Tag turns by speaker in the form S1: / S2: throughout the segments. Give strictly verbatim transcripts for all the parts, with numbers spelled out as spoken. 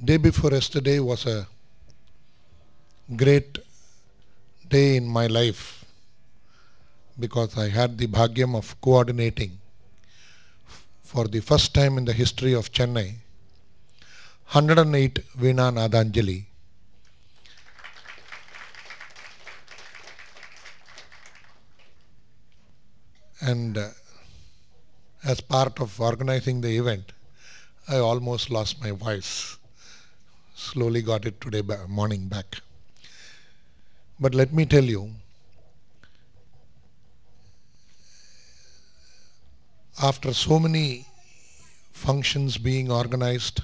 S1: Day before yesterday was a great day in my life because I had the bhagyam of coordinating for the first time in the history of Chennai one hundred eight Veena Nadanjali. And uh, as part of organizing the event, I almost lost my voice. Slowly got it today morning back. But let me tell you, after so many functions being organized,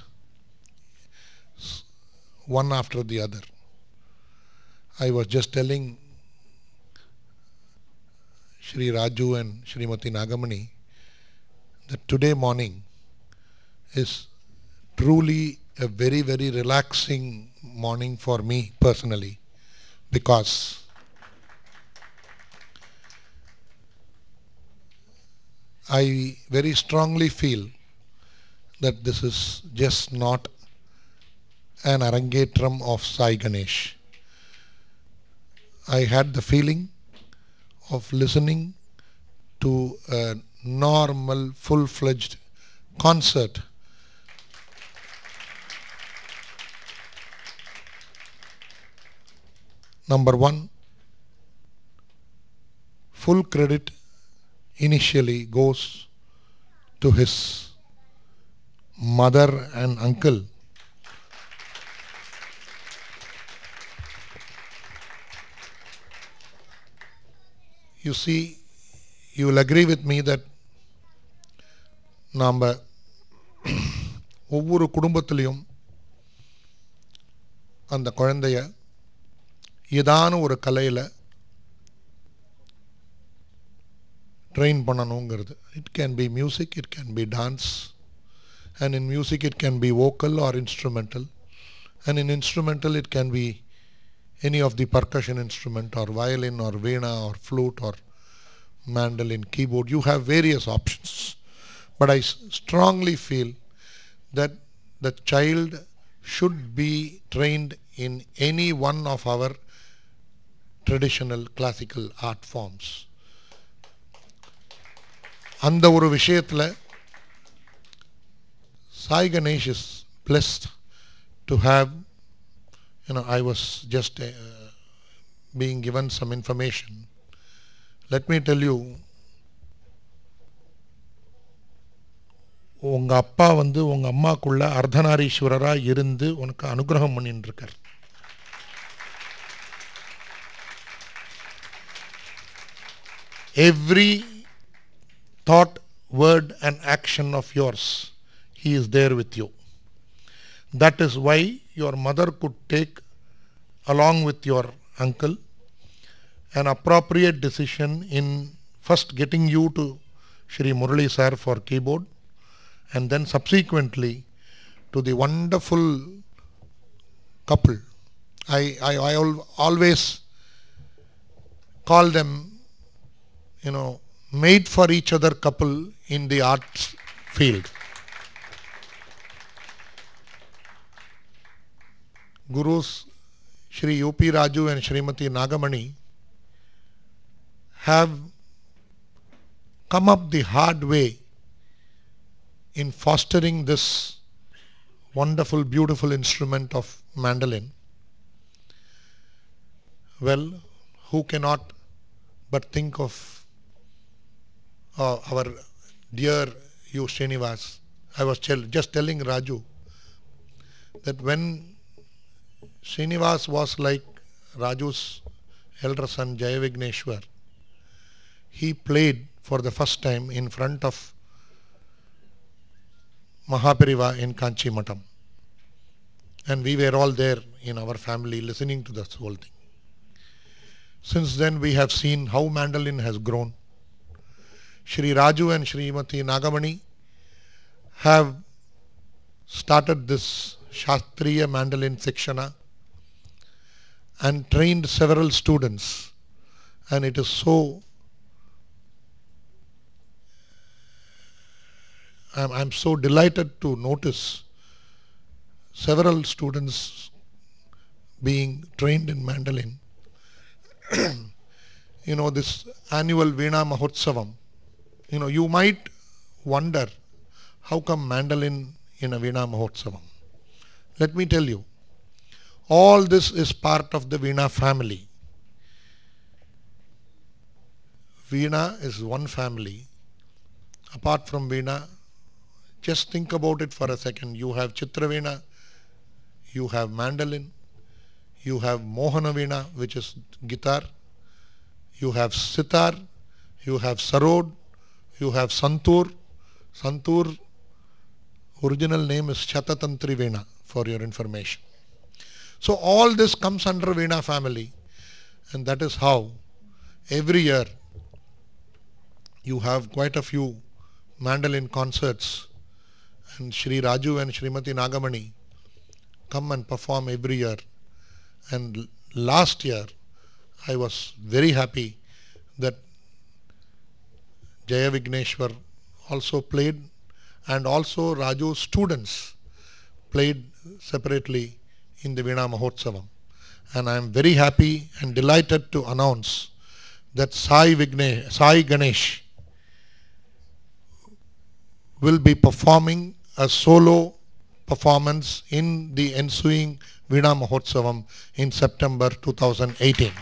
S1: one after the other, I was just telling Shri Raju and Shrimati Nagamani that today morning is truly a very, very relaxing morning for me personally, because I very strongly feel that this is just not an Arangetram of Sai Ganesh. I had the feeling of listening to a normal, full-fledged concert. Number one, full credit initially goes to his mother and uncle. You see, you will agree with me that நாம ஒவ்வொரு குடும்பத்திலையும் அந்த குழந்தைய ஏதான ஒரு கலையில் train பண்ணணுங்கிறது. It can be music, it can be dance, and in music it can be vocal or instrumental, and in instrumental it can be any of the percussion instrument or violin or veena or flute or mandolin, keyboard. You have various options. But I strongly feel that the child should be trained in any one of our traditional classical art forms. அந்த ஒரு விஷயத்தில் Sai Ganesh is blessed to have, you know, I was just uh, being given some information. Let me tell you, உங்க அப்பா வந்து உங்க அம்மாக்குள்ள அர்த்தநாரீஸ்வரரா இருந்து உனக்கு அனுகிரகம் பண்ணிட்டு இருக்கார். Every thought, word and action of yours, he is there with you. That is why your mother could take, along with your uncle, an appropriate decision in first getting you to Shri Murali sir for keyboard, and then subsequently to the wonderful couple. I, I, I always call them, you know, made for each other couple in the arts field. Gurus Shri U P Raju and Shrimati Nagamani have come up the hard way in fostering this wonderful, beautiful instrument of mandolin. Well, who cannot but think of uh, our dear U. Srinivas. I was just telling Raju that when Srinivas was like Raju's elder son Jayavigneshwar, he played for the first time in front of Mahapariva in Kanchi Matam. And we were all there in our family listening to this whole thing. Since then we have seen how mandolin has grown. Shri Raju and Shrimati Nagamani have started this Shastriya mandolin Sikshana and trained several students, and it is so I'm, I'm so delighted to notice several students being trained in mandolin. You know, this annual Veena Mahotsavam, you know, you might wonder how come mandolin in a Veena Mahotsavam. Let me tell you, all this is part of the Veena family. Veena is one family. Apart from Veena, just think about it for a second. You have Chitra Veena, you have mandolin, you have Mohana Veena, which is guitar, you have sitar, you have sarod, you have santur. Santur, original name is Chatatantri Veena, for your information. So all this comes under Veena family, and that is how every year you have quite a few mandolin concerts, and Shri Raju and Srimati Nagamani come and perform every year. And last year I was very happy that Jaya Vigneshwar also played, and also Raju's students played separately in the Veena Mahotsavam. And I am very happy and delighted to announce that Sai, Vigne, Sai Ganesh will be performing a solo performance in the ensuing Veena Mahotsavam in September two thousand eighteen.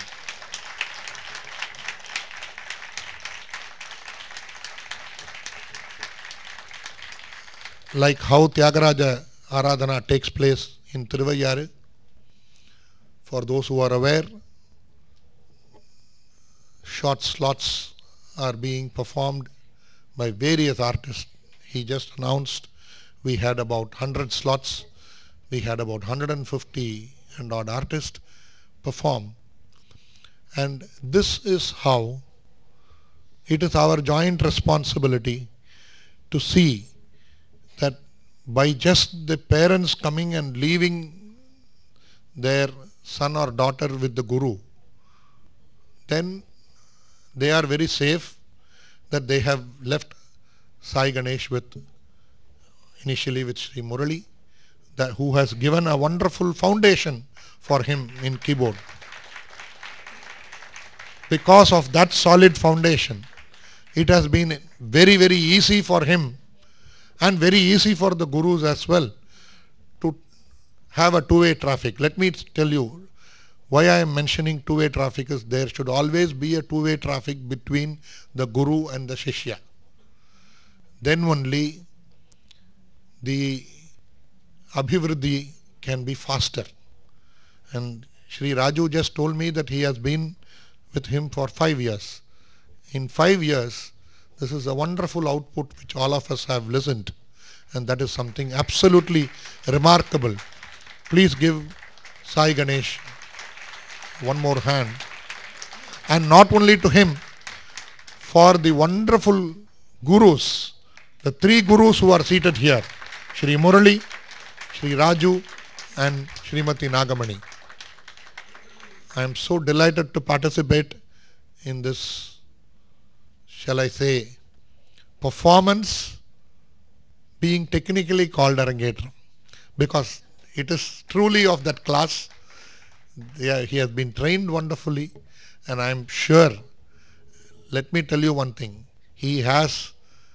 S1: Like how Tyagaraja Aradhana takes place in Tiruvayyaru, for those who are aware, short slots are being performed by various artists. He just announced we had about one hundred slots, we had about one hundred fifty and odd artists perform. And this is how it is our joint responsibility to see that by just the parents coming and leaving their son or daughter with the Guru, then they are very safe that they have left Sai Ganesh with, initially with Sri Murali, that who has given a wonderful foundation for him in keyboard. Because of that solid foundation, it has been very, very easy for him and very easy for the Gurus as well to have a two-way traffic. Let me tell you why I am mentioning two-way traffic is there should always be a two-way traffic between the Guru and the Shishya. Then only the Abhivriddhi can be faster. And Sri Raju just told me that he has been with him for five years. In five years, this is a wonderful output which all of us have listened, and that is something absolutely remarkable. Please give Sai Ganesh one more hand. And not only to him, for the wonderful Gurus, the three Gurus who are seated here, Sri Murali, Sri Raju and Srimati Nagamani. I am so delighted to participate in this, shall I say, performance being technically called Arangetram, because it is truly of that class. Yeah, he has been trained wonderfully, and I am sure, let me tell you one thing, he has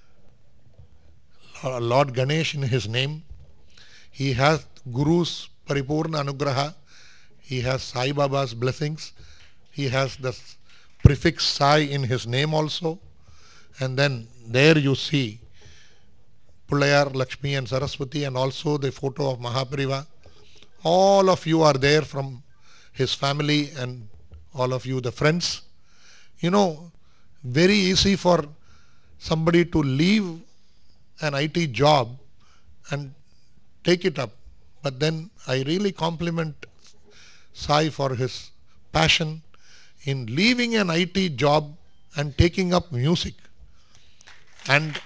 S1: Lord Ganesh in his name, he has Guru's Paripurna Anugraha, he has Sai Baba's blessings, he has the prefix Sai in his name also, and then there you see Pullayar, Lakshmi and Saraswati, and also the photo of Mahapariva. All of you are there from his family, and all of you the friends. You know, very easy for somebody to leave an I T job and take it up. But then I really compliment Sai for his passion in leaving an I T job and taking up music. And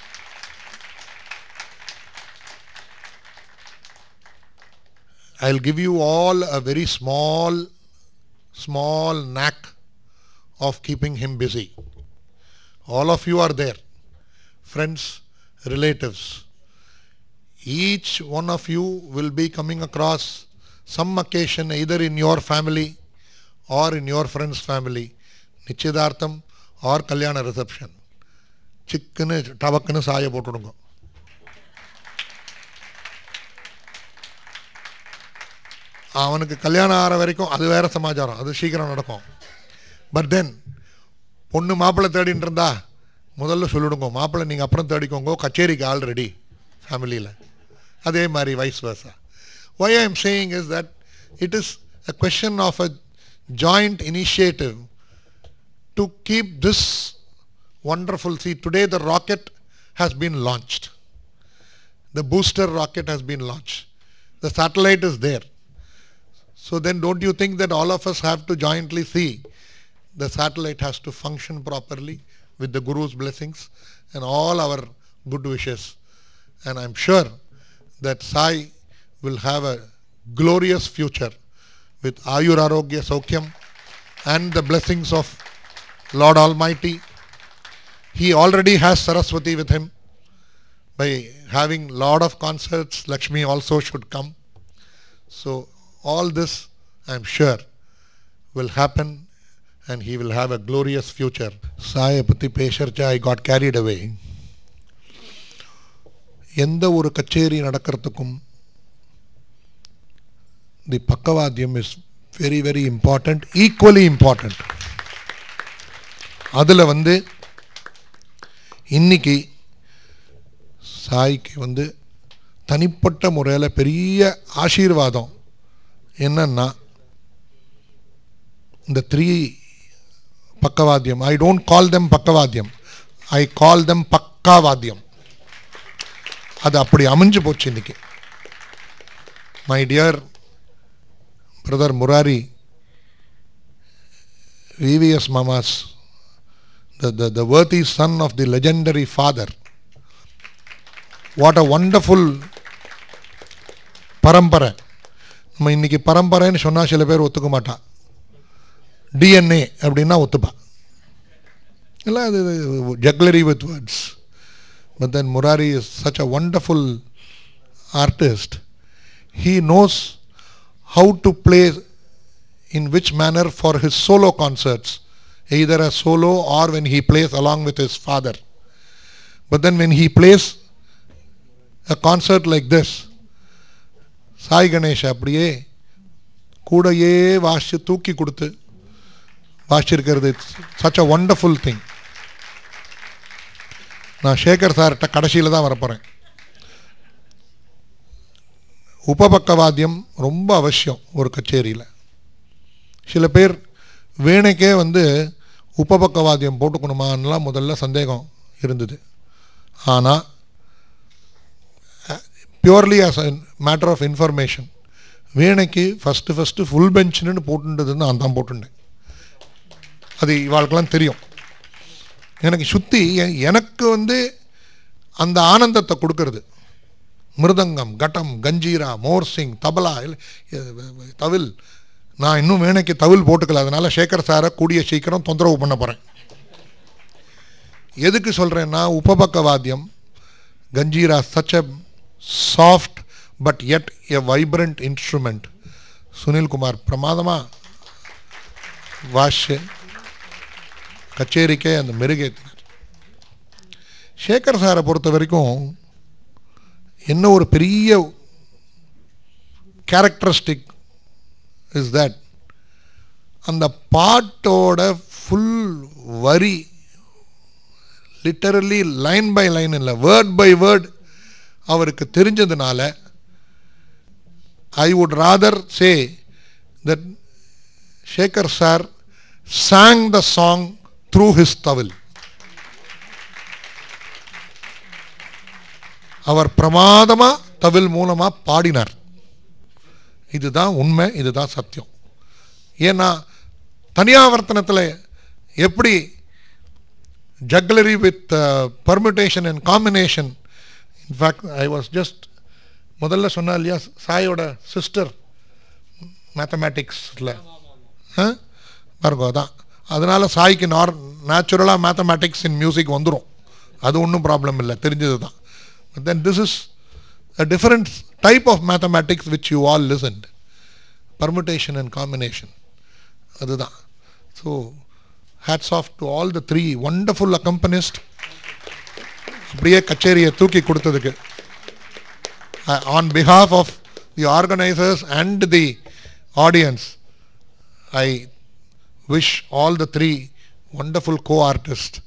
S1: I'll give you all a very small, small knack of keeping him busy. All of you are there, friends, relatives. each one of you will be coming across some occasion either in your family or in your friend's family, நிச்சயதார்த்தம் or கல்யாண reception. சிக்குன்னு டபக்குன்னு சாய போட்டுடுங்க. அவனுக்கு கல்யாணம் ஆகிற வரைக்கும் அது வேற சமாச்சாரம், அது சீக்கிரம் நடக்கும். பட் தென் பொண்ணு மாப்பிள்ளை தேடின்னு இருந்தா முதல்ல சொல்லிடுங்க, மாப்பிள்ளை நீங்கள் அப்புறம் தேடிக்கோங்க, கச்சேரிக்கு ஆல்ரெடி ஃபேமிலியில். அதே மாதிரி vice versa. Why I am saying is that it is a question of a joint initiative to keep this wonderful. See, today the rocket has been launched. The booster rocket has been launched. The satellite is there. So then don't you think that all of us have to jointly see the satellite has to function properly with the Guru's blessings and all our good wishes. And I'm sure that Sai will have a glorious future with Ayur Arogya Saukyam and the blessings of Lord Almighty. He already has Saraswati with him by having lot of concerts. Lakshmi also should come. So all this I am sure will happen and he will have a glorious future. Sai patti pesharcha I got carried away. எந்த ஒரு கச்சேரி நடக்கிறதுக்கும் the பக்கவாத்தியம் is very very important, equally important. அதில் வந்து இன்னைக்கு சாய்க்கு வந்து தனிப்பட்ட முறையில் பெரிய ஆசீர்வாதம் என்னன்னா, இந்த த்ரீ பக்கவாத்தியம், ஐ டோன்ட் கால் தெம் பக்கவாத்தியம், ஐ கால் தெம் பக்காவாத்தியம். அது அப்படி அமைஞ்சு போச்சு இன்னைக்கு. My dear brother Murari, V V S Mamas, the, the, the worthy son of the legendary father. What a wonderful பரம்பரை. நம்ம இன்னைக்கு பரம்பரைன்னு சொன்னால் சில பேர் ஒத்துக்க மாட்டான், டிஎன்ஏ அப்படின்னா ஒத்துப்பா, இல்லை அது jugglery with words. But then Murari is such a wonderful artist. He knows how to play in which manner for his solo concerts, either as solo or when he plays along with his father. But then when he plays a concert like this, Sai Ganesha அப்படியே கூடையே வாசி தூக்கி கொடுத்து வாசிச்சிருக்கிறது. such a wonderful thing. நான் சேகர் சார்கிட்ட கடைசியில் தான் வரப்போகிறேன். உபபக்கவாத்தியம் ரொம்ப அவசியம் ஒரு கச்சேரியில். சில பேர் வீணைக்கே வந்து உபபக்கவாத்தியம் போட்டுக்கணுமான்லாம் முதல்ல சந்தேகம் இருந்தது. ஆனால் purely as a matter of information, வீணைக்கு ஃபஸ்ட்டு ஃபஸ்ட்டு ஃபுல் பெஞ்சுன்னு போட்டுன்றதுன்னு நான் தான் போட்டுட்டேன். அது இவாளுக்கெல்லாம் தெரியும். எனக்கு சுற்றி எனக்கு வந்து அந்த ஆனந்தத்தை கொடுக்கறது மிருதங்கம், கட்டம், கஞ்சீரா, மோர்சிங், தபலா, தவில். நான் இன்னும் வீணைக்கு தவில் போட்டுக்கல, அதனால் சேகர் சாரை கூடிய சீக்கிரம் தொந்தரவு பண்ண போகிறேன். எதுக்கு சொல்கிறேன்னா, உபபக்கவாத்தியம் kanjira such a soft but yet a vibrant instrument. Sunilkumar பிரமாதமாக வாஷ் கச்சேரிக்கே அந்த மெருகேற்றினார். சேகர் சாரை பொறுத்த வரைக்கும் என்ன ஒரு பெரிய கேரக்டரிஸ்டிக் இஸ் தட், அந்த பாட்டோட ஃபுல் வரி லிட்டரலி லைன் பை லைன் இல்லை, வேர்ட் பை வேர்ட் அவருக்கு தெரிஞ்சதுனால I would rather say that Sekar sir sang the song through his tawil. அவர் பிரமாதமா தவில் மூலமா பாடினார். இதுதான் உண்மை, இதுதான் சத்தியம். ஏன்னா தனியாவர்த்தனத்தில் எப்படி jugglery with permutation and combination. In fact I was just முதல்ல சொன்னா இல்லையா, சாயோட சிஸ்டர் மேத்தமேட்டிக்ஸில் பாருங்க, அதான் அதனால் சாய்க்கு நார் நேச்சுரலாக மேத்தமேட்டிக்ஸ் இன் மியூசிக் வந்துடும். அது ஒன்றும் ப்ராப்ளம் இல்லை, தெரிஞ்சது தான். But then this is a different type of mathematics which you all listened. Permutation and combination. Adudha. So, hats off to all the three wonderful accompanists. அப்படியே கச்சேரியை தூக்கி கொடுத்ததுக்கு. On behalf of the organizers and the audience, I wish all the three wonderful co-artists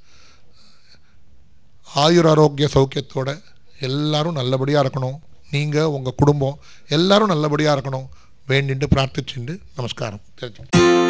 S1: Ayur ஆரோக்கிய சௌக்கியத்தோட எல்லாரும் நல்லபடியாக இருக்கணும். நீங்கள் உங்கள் குடும்பம் எல்லாரும் நல்லபடியாக இருக்கணும் வேண்டிட்டு பிரார்த்திச்சுண்டு நமஸ்காரம்.